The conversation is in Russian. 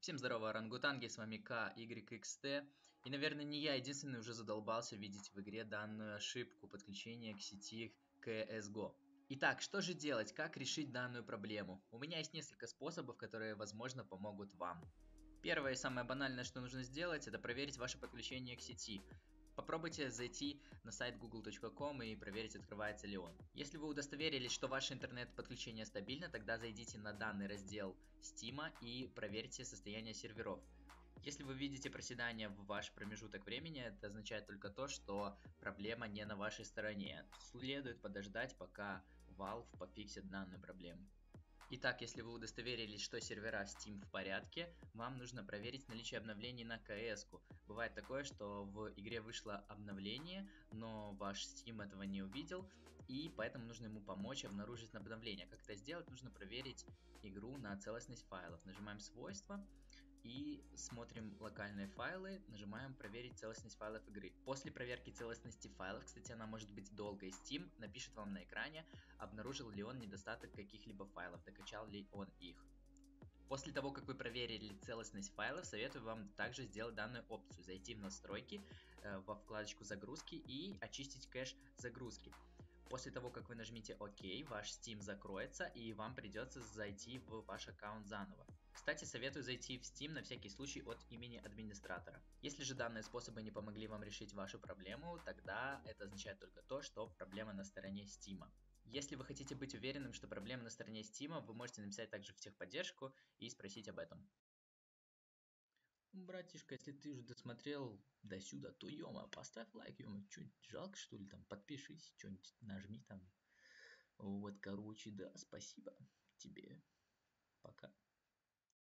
Всем здорово, орангутанги, с вами KYXT. И, наверное, не я единственный уже задолбался видеть в игре данную ошибку подключения к сети CSGO. Итак, что же делать, как решить данную проблему? У меня есть несколько способов, которые, возможно, помогут вам. Первое и самое банальное, что нужно сделать, это проверить ваше подключение к сети. Попробуйте зайти на сайт google.com и проверить, открывается ли он. Если вы удостоверились, что ваше интернет-подключение стабильно, тогда зайдите на данный раздел Steam и проверьте состояние серверов. Если вы видите проседание в ваш промежуток времени, это означает только то, что проблема не на вашей стороне. Следует подождать, пока Valve пофиксит данную проблему. Итак, если вы удостоверились, что сервера Steam в порядке, вам нужно проверить наличие обновлений на CS-ку. Бывает такое, что в игре вышло обновление, но ваш Steam этого не увидел, и поэтому нужно ему помочь обнаружить обновление. Как это сделать? Нужно проверить игру на целостность файлов. Нажимаем «Свойства» и смотрим локальные файлы, нажимаем «Проверить целостность файлов игры». После проверки целостности файлов, кстати, она может быть долгой, Steam напишет вам на экране, обнаружил ли он недостаток каких-либо файлов, докачал ли он их. После того, как вы проверили целостность файлов, советую вам также сделать данную опцию. Зайти в настройки, во вкладочку загрузки и очистить кэш загрузки. После того, как вы нажмете ОК, ваш Steam закроется и вам придется зайти в ваш аккаунт заново. Кстати, советую зайти в Steam на всякий случай от имени администратора. Если же данные способы не помогли вам решить вашу проблему, тогда это означает только то, что проблема на стороне Steam. Если вы хотите быть уверенным, что проблема на стороне Steam, вы можете написать также в техподдержку и спросить об этом. Братишка, если ты уже досмотрел до сюда, то ёма, поставь лайк, ёма, чё, жалко что ли, там, подпишись, что-нибудь нажми там. Вот, короче, да, спасибо тебе, пока.